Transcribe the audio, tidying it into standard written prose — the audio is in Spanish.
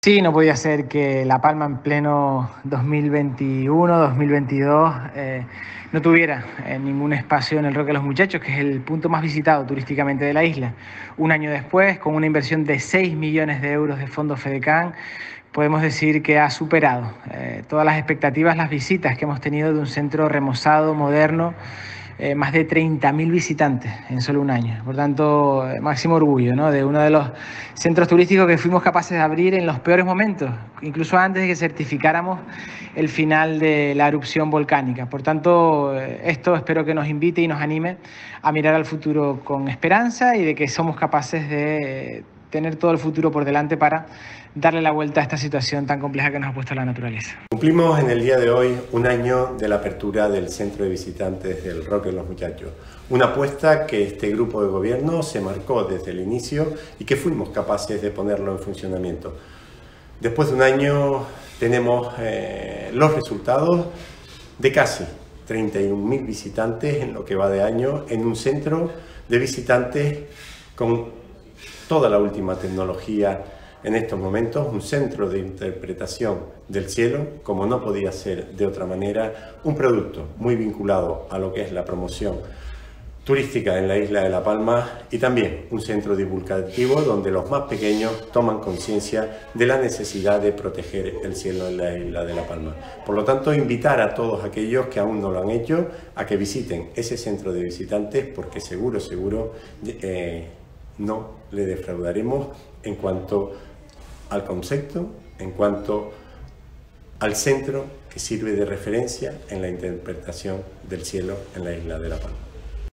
Sí, no podía ser que La Palma en pleno 2021, 2022 no tuviera ningún espacio en el Roque de los Muchachos, que es el punto más visitado turísticamente de la isla. Un año después, con una inversión de 6 millones de euros de fondos FEDECAN, podemos decir que ha superado todas las expectativas, las visitas que hemos tenido de un centro remozado, moderno, más de 30.000 visitantes en solo un año. Por tanto, máximo orgullo, ¿no?, de uno de los centros turísticos que fuimos capaces de abrir en los peores momentos, incluso antes de que certificáramos el final de la erupción volcánica. Por tanto, esto espero que nos invite y nos anime a mirar al futuro con esperanza y de que somos capaces de tener todo el futuro por delante para darle la vuelta a esta situación tan compleja que nos ha puesto la naturaleza. Cumplimos en el día de hoy un año de la apertura del Centro de Visitantes del Roque de los Muchachos. Una apuesta que este grupo de gobierno se marcó desde el inicio y que fuimos capaces de ponerlo en funcionamiento. Después de un año tenemos los resultados de casi 31.000 visitantes en lo que va de año en un centro de visitantes con toda la última tecnología en estos momentos, un centro de interpretación del cielo, como no podía ser de otra manera, un producto muy vinculado a lo que es la promoción turística en la isla de La Palma y también un centro divulgativo donde los más pequeños toman conciencia de la necesidad de proteger el cielo en la isla de La Palma. Por lo tanto, invitar a todos aquellos que aún no lo han hecho a que visiten ese centro de visitantes porque seguro no le defraudaremos en cuanto al concepto, en cuanto al centro que sirve de referencia en la interpretación del cielo en la isla de La Palma.